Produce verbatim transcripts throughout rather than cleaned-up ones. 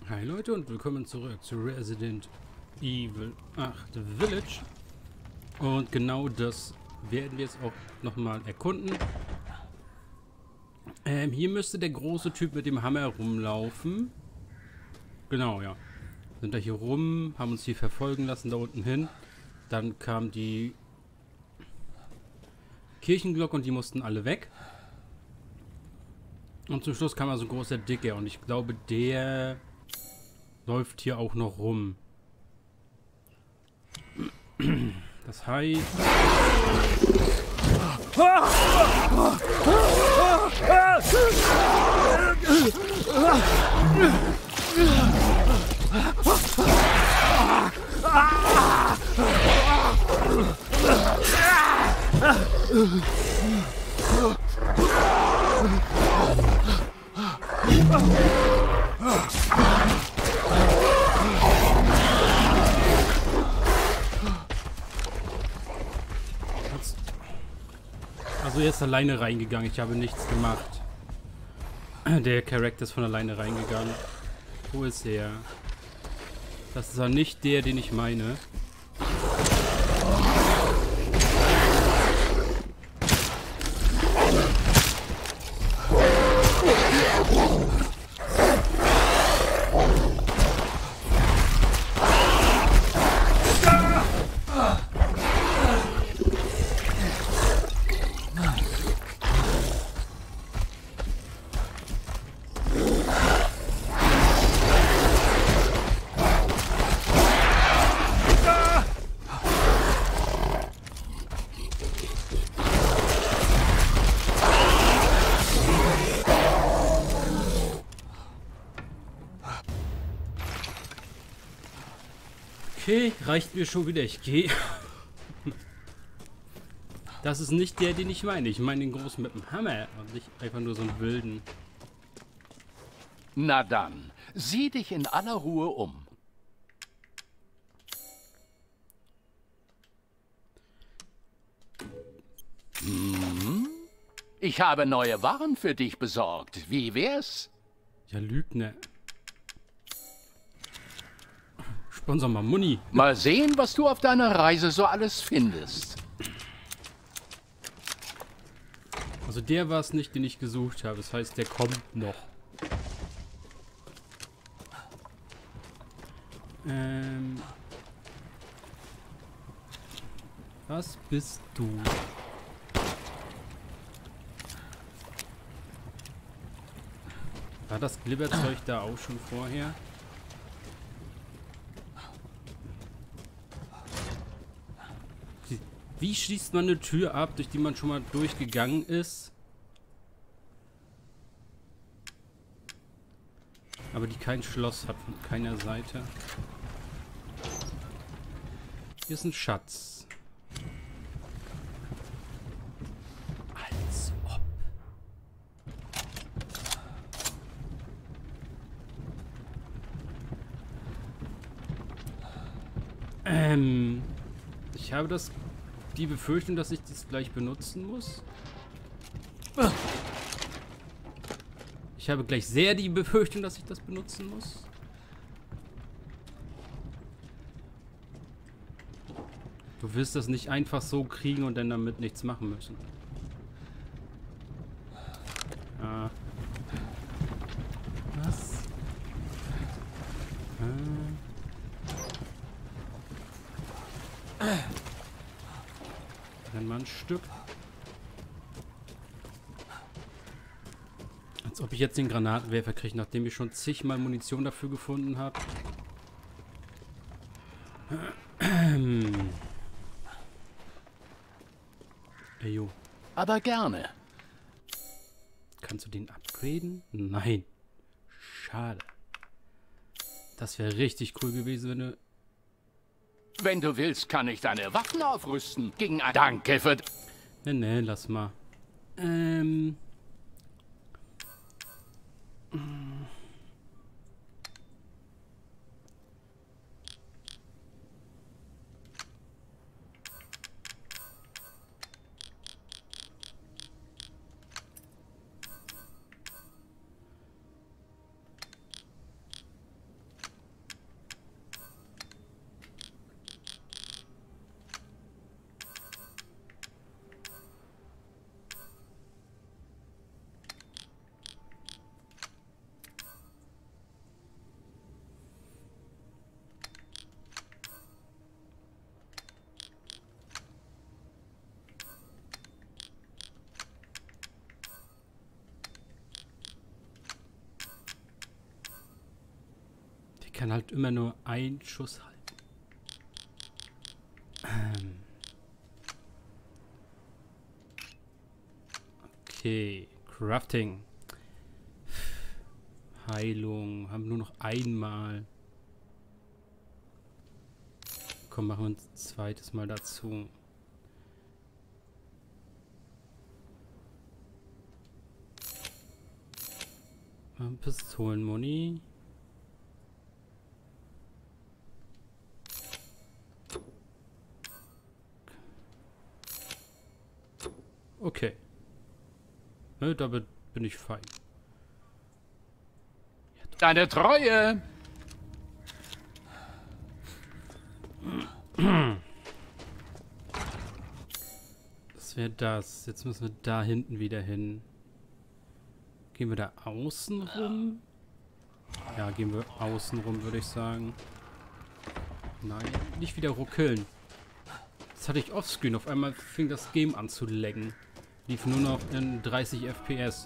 Hi Leute und willkommen zurück zu Resident Evil acht Village. Und genau das werden wir jetzt auch nochmal erkunden. Ähm, hier müsste der große Typ mit dem Hammer rumlaufen. Genau, ja. Sind da hier rum, haben uns hier verfolgen lassen, da unten hin. Dann kam die Kirchenglocke und die mussten alle weg. Und zum Schluss kam also ein großer Dicker und ich glaube, der läuft hier auch noch rum. Das heißt... Also er ist alleine reingegangen, ich habe nichts gemacht. Der Charakter ist von alleine reingegangen. Wo ist er? Das ist ja nicht der, den ich meine. Okay, reicht mir schon wieder. Ich gehe. Das ist nicht der, den ich meine. Ich meine den großen mit dem Hammer und nicht einfach nur so einen wilden. Na dann, sieh dich in aller Ruhe um. Hm? Ich habe neue Waren für dich besorgt. Wie wär's? Ja, Lügner. Sponsor mal Muni. Mal sehen, was du auf deiner Reise so alles findest. Also der war es nicht, den ich gesucht habe. Das heißt, der kommt noch. Ähm. Was bist du? War das Glibberzeug da auch schon vorher? Wie schließt man eine Tür ab, durch die man schon mal durchgegangen ist? Aber die kein Schloss hat von keiner Seite. Hier ist ein Schatz. Als ob. Ähm. Ich habe das... die Befürchtung, dass ich das gleich benutzen muss. Ich habe gleich sehr die Befürchtung, dass ich das benutzen muss. Du wirst das nicht einfach so kriegen und dann damit nichts machen müssen. Ah. Was? Ah. Dann mal ein Stück. Als ob ich jetzt den Granatenwerfer kriege, nachdem ich schon zigmal Munition dafür gefunden habe. Ey, jo. Aber gerne. Kannst du den upgraden? Nein. Schade. Das wäre richtig cool gewesen, wenn du... Wenn du willst, kann ich deine Waffen aufrüsten. Gegen ein... Danke für... Ne, ne, lass mal. Ähm... kann halt immer nur einen Schuss halten. Ähm. Okay, Crafting. Heilung, haben nur noch einmal. Komm, machen wir ein zweites Mal dazu. Pistolenmuni. Okay. Ne, damit bin ich fein. Deine Treue! Das wäre das. Jetzt müssen wir da hinten wieder hin. Gehen wir da außen rum? Ja, gehen wir außen rum, würde ich sagen. Nein, nicht wieder ruckeln. Das hatte ich offscreen. Auf einmal fing das Game an zu laggen. Lief nur noch in dreißig F P S.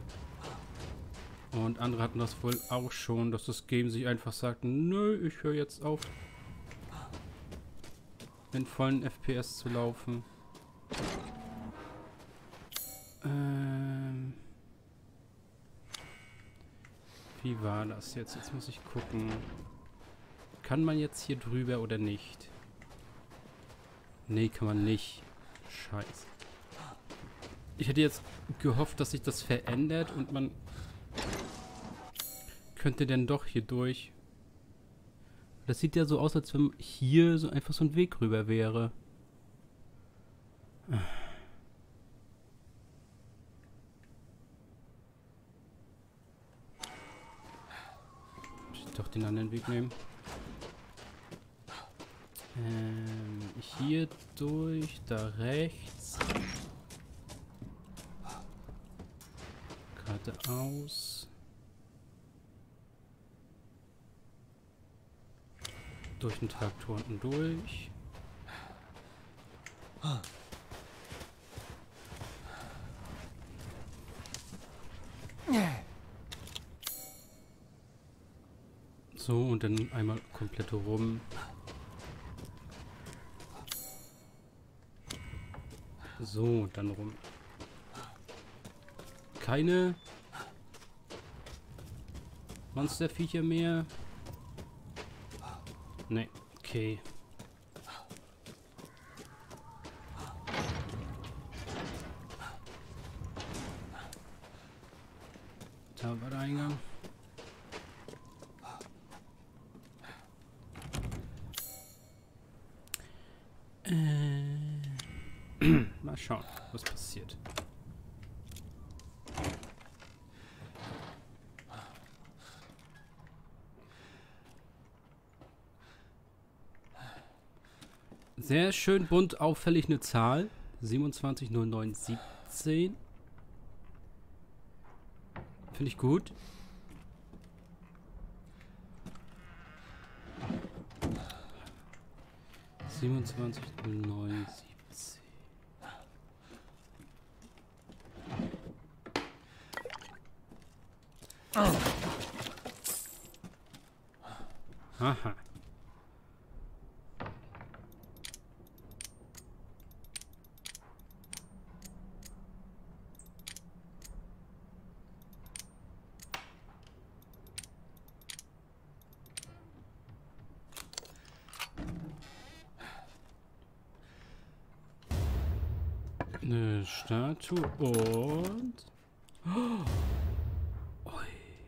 Und andere hatten das wohl auch schon, dass das Game sich einfach sagt, nö, ich höre jetzt auf, in vollen F P S zu laufen. Ähm... Wie war das jetzt? Jetzt muss ich gucken. Kann man jetzt hier drüber oder nicht? Nee, kann man nicht. Scheiße. Ich hätte jetzt gehofft, dass sich das verändert und man könnte denn doch hier durch. Das sieht ja so aus, als wenn hier so einfach so ein Weg rüber wäre. Doch den anderen Weg nehmen. Ähm, hier durch, da rechts. Geradeaus. Durch den Traktor unten durch. So, und dann einmal komplett rum. So, dann rum. Keine Monsterviecher mehr. Ne, okay. Da war der Eingang. Mal schauen, was passiert. Sehr schön bunt, auffällig eine Zahl. siebenundzwanzig null neun siebzehn. Finde ich gut. siebenundzwanzig null neun siebzehn. Aha. Eine Statue und... Oh. Ui.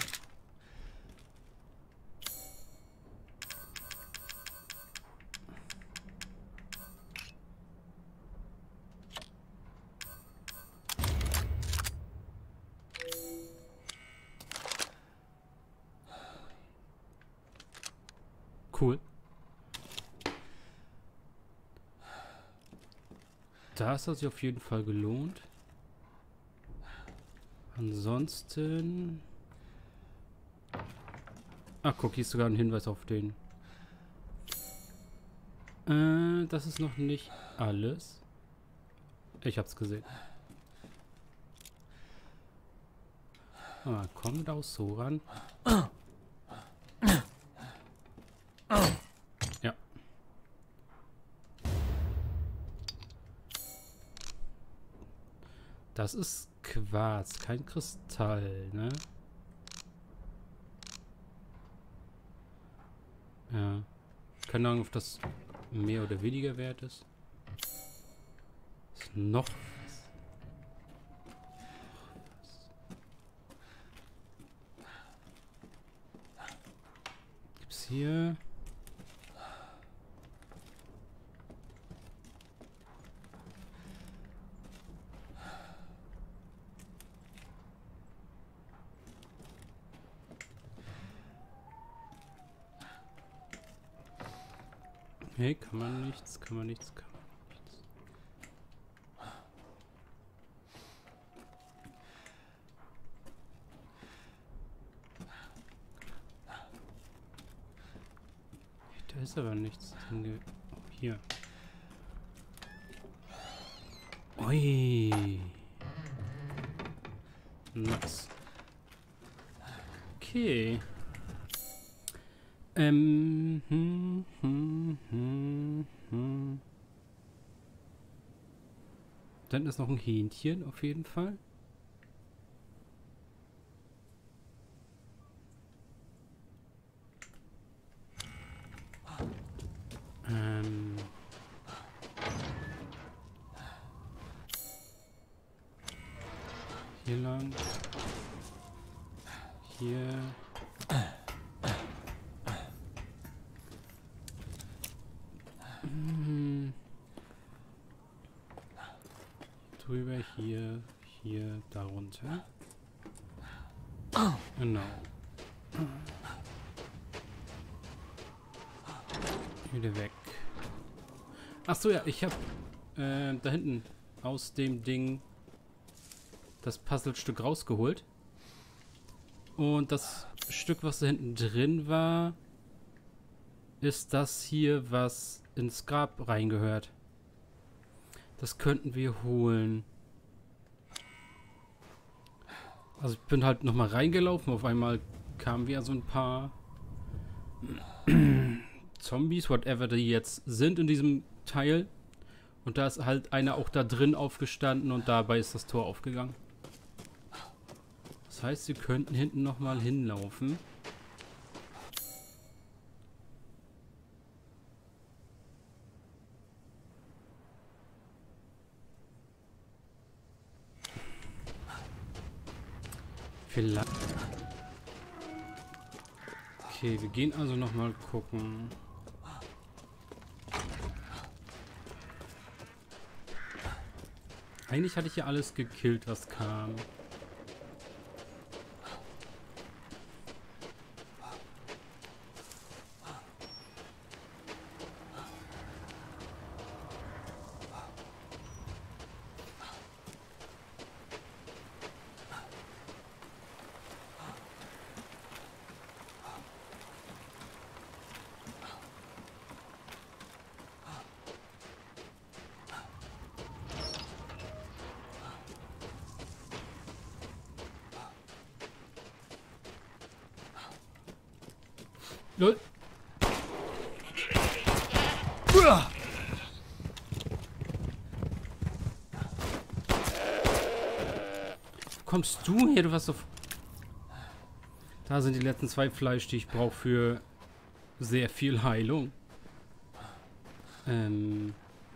Cool. Das hat sich auf jeden Fall gelohnt. Ansonsten... Ach, guck, hier ist sogar ein Hinweis auf den. Äh, das ist noch nicht alles. Ich hab's gesehen. Ah, komm da auch so ran. Das ist Quarz, kein Kristall, ne? Ja. Keine Ahnung, ob das mehr oder weniger wert ist. Ist noch was. Gibt's hier... Nee, kann man nichts, kann man nichts, kann man nichts. Da ist aber nichts. Hinge oh, hier. Ui. Nice. Okay. Ähm, hm, hm, hm, hm. Dann ist noch ein Hähnchen auf jeden Fall. Ähm. Hier lang. Hier. Drüber, hier, hier, darunter. Genau. Wieder weg. Ach so, ja, ich habe äh, da hinten aus dem Ding das Puzzlestück rausgeholt. Und das Stück, was da hinten drin war, ist das hier, was ins Grab reingehört. Das könnten wir holen. Also ich bin halt nochmal reingelaufen. Auf einmal kamen wieder so ein paar Zombies, whatever die jetzt sind in diesem Teil. Und da ist halt einer auch da drin aufgestanden und dabei ist das Tor aufgegangen. Das heißt, sie könnten hinten nochmal hinlaufen. Vielleicht. Okay, wir gehen also nochmal gucken. Eigentlich hatte ich ja alles gekillt, was kam. Lol. Kommst du her? Du warst so... Da sind die letzten zwei Fleisch, die ich brauche für sehr viel Heilung. Ähm...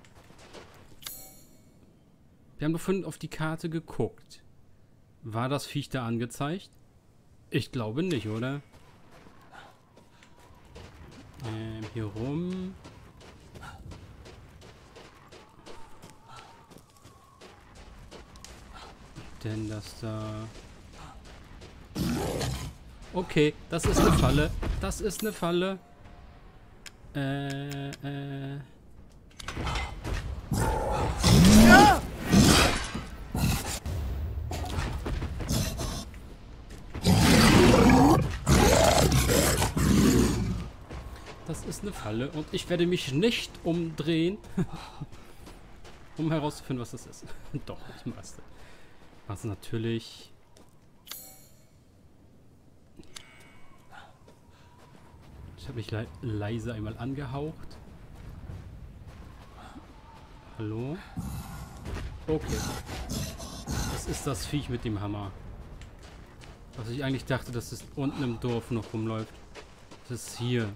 Wir haben doch vorhin auf die Karte geguckt. War das Viech da angezeigt? Ich glaube nicht, oder? Ähm, hier rum. Denn das da... Okay, das ist eine Falle. Das ist eine Falle. Äh, äh... Ja! Das ist eine Falle und ich werde mich nicht umdrehen, um herauszufinden, was das ist. Doch, ich mach's. Ich mach's natürlich. Ich habe mich le leise einmal angehaucht. Hallo? Okay. Das Das ist das Viech mit dem Hammer. Was ich eigentlich dachte, dass es unten im Dorf noch rumläuft. Das ist hier.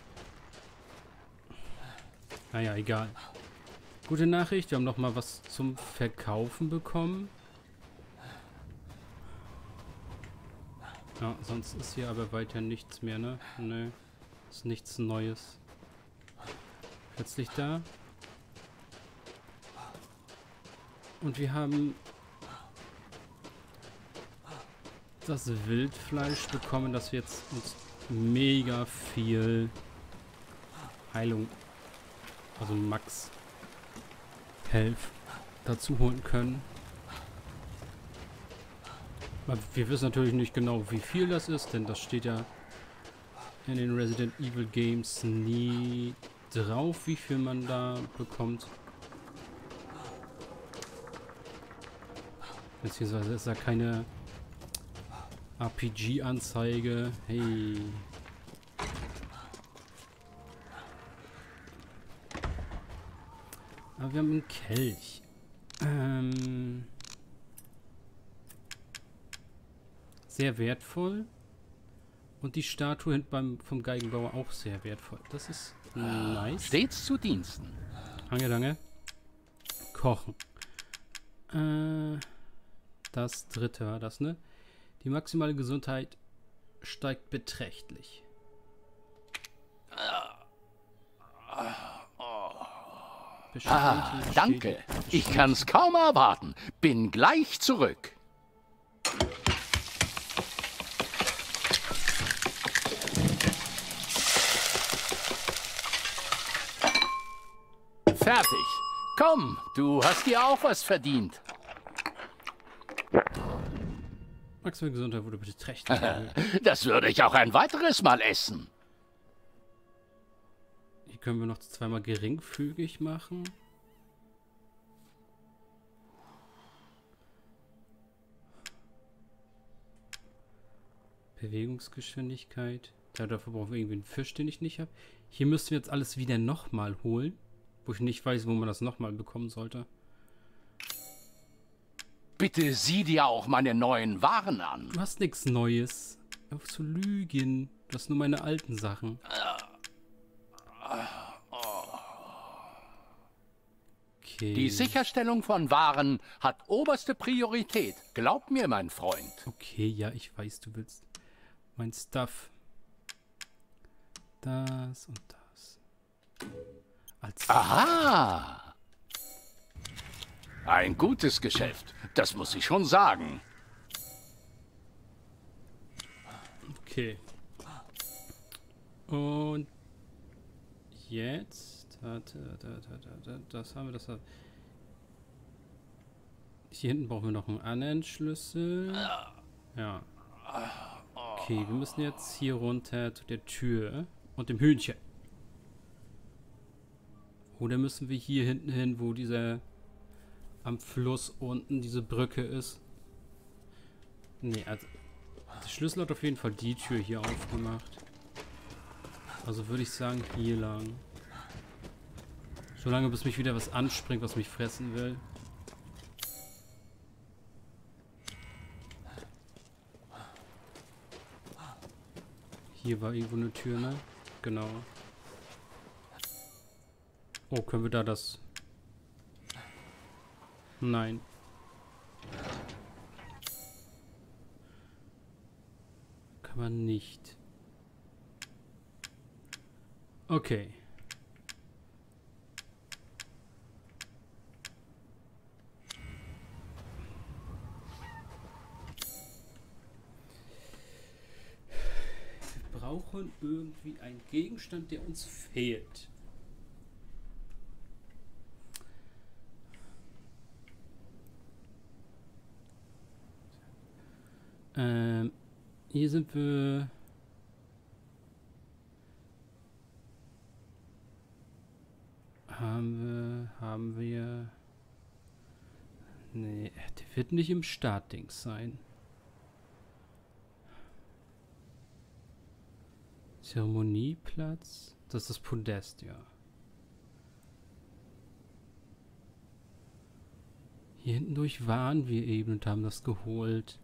Naja, egal. Gute Nachricht, wir haben noch mal was zum Verkaufen bekommen. Ja, sonst ist hier aber weiter nichts mehr, ne? Ne, ist nichts Neues. Plötzlich da. Und wir haben das Wildfleisch bekommen, dass wir jetzt uns mega viel Heilung, also Max Health dazu holen können. Aber wir wissen natürlich nicht genau, wie viel das ist, denn das steht ja in den Resident Evil Games nie drauf, wie viel man da bekommt. Beziehungsweise ist da keine R P G-Anzeige. Hey. Aber wir haben einen Kelch. Ähm, sehr wertvoll. Und die Statue hinten beim, vom Geigenbauer auch sehr wertvoll. Das ist nice. Stets zu Diensten. Danke, danke. Kochen. Äh, das dritte war das, ne? Die maximale Gesundheit steigt beträchtlich. Ah, danke. Ich kann's kaum erwarten. Bin gleich zurück. Fertig. Komm, du hast dir auch was verdient. Maximale Gesundheit wurde beträchtlich erhöht. Das würde ich auch ein weiteres Mal essen. Hier können wir noch zweimal geringfügig machen. Bewegungsgeschwindigkeit. Ja, dafür brauchen wir irgendwie einen Fisch, den ich nicht habe. Hier müssen wir jetzt alles wieder nochmal holen. Wo ich nicht weiß, wo man das nochmal bekommen sollte. Bitte sieh dir auch meine neuen Waren an. Du hast nichts Neues. Auf zu lügen. Du hast nur meine alten Sachen. Okay. Die Sicherstellung von Waren hat oberste Priorität. Glaub mir, mein Freund. Okay, ja, ich weiß, du willst mein Stuff. Das und das. Als Aha! Ein gutes Geschäft. Das muss ich schon sagen. Okay. Und jetzt. Da, da, da, da, da, das haben wir, das haben wir. Hier hinten brauchen wir noch einen anderen Schlüssel. Ja. Okay, wir müssen jetzt hier runter zu der Tür und dem Hühnchen. Oder müssen wir hier hinten hin, wo dieser am Fluss unten diese Brücke ist? Nee, also der Schlüssel hat auf jeden Fall die Tür hier aufgemacht. Also würde ich sagen, hier lang. Solange bis mich wieder was anspringt, was mich fressen will. Hier war irgendwo eine Tür, ne? Genau. Oh, können wir da das... Nein. Kann man nicht. Okay. Wir brauchen irgendwie einen Gegenstand, der uns fehlt. Ähm, hier sind wir... Haben wir... Haben wir... Nee, der wird nicht im Startdings sein. Zeremonieplatz? Das ist das Podest, ja. Hier hinten durch waren wir eben und haben das geholt.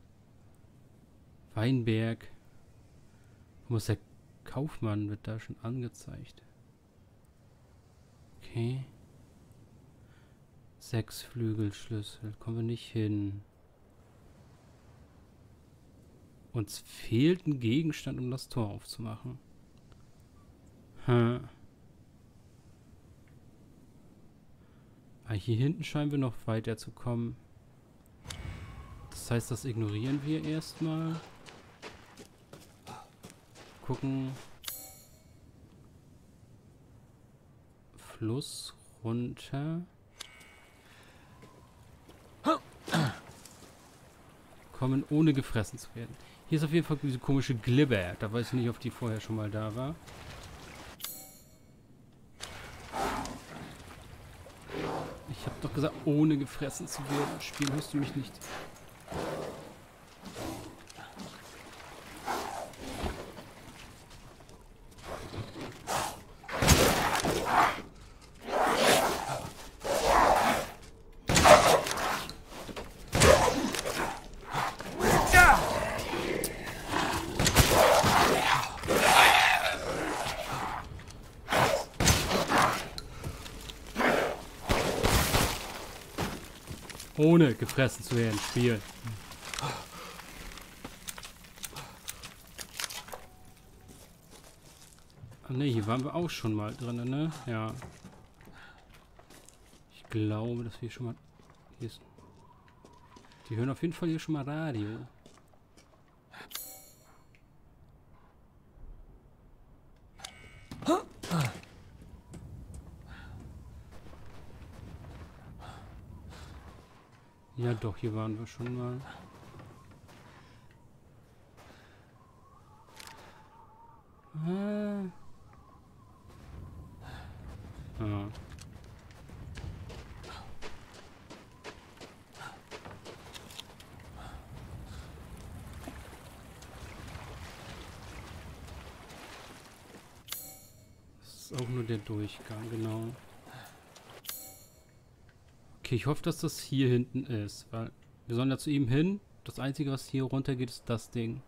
Weinberg. Wo ist der Kaufmann? Wird da schon angezeigt. Okay. Sechs Flügelschlüssel. Kommen wir nicht hin. Uns fehlt ein Gegenstand, um das Tor aufzumachen. Hm. Ah, hier hinten scheinen wir noch weiter zu kommen. Das heißt, das ignorieren wir erstmal. Gucken. Fluss runter. Kommen, ohne gefressen zu werden. Hier ist auf jeden Fall diese komische Glibber. Da weiß ich nicht, ob die vorher schon mal da war. Ich habe doch gesagt, ohne gefressen zu werden. Spielen hörst du mich nicht. Ohne gefressen zu werden, Spiel. Ah ne, hier waren wir auch schon mal drin, ne? Ja. Ich glaube, dass wir schon mal... Hier ist... Die hören auf jeden Fall hier schon mal Radio. Ja doch, hier waren wir schon mal. Ah. Ah. Das ist auch nur der Durchgang, genau. Okay, ich hoffe, dass das hier hinten ist, weil wir sollen da zu ihm hin. Das Einzige, was hier runter geht, ist das Ding.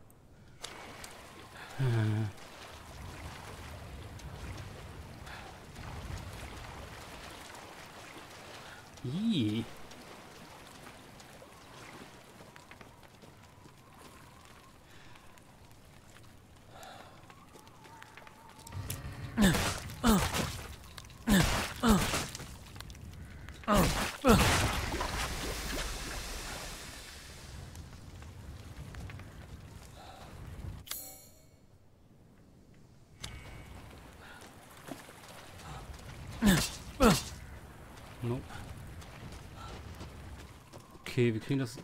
Hm. Ih. No. Okay, wir kriegen das...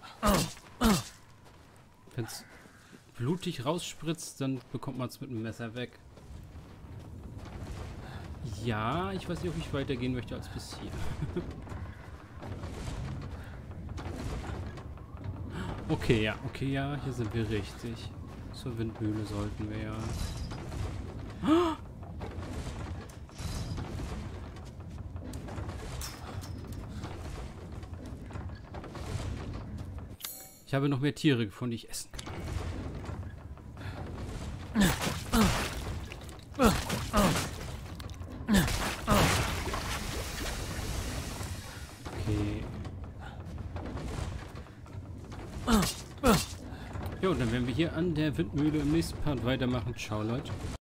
Wenn es blutig rausspritzt, dann bekommt man es mit dem Messer weg. Ja, ich weiß nicht, ob ich weitergehen möchte als bis hier. Okay, ja, okay, ja, hier sind wir richtig. Zur Windmühle sollten wir ja. Ich habe noch mehr Tiere gefunden, die ich essen kann. Okay. Jo, dann werden wir hier an der Windmühle im nächsten Part weitermachen. Ciao, Leute.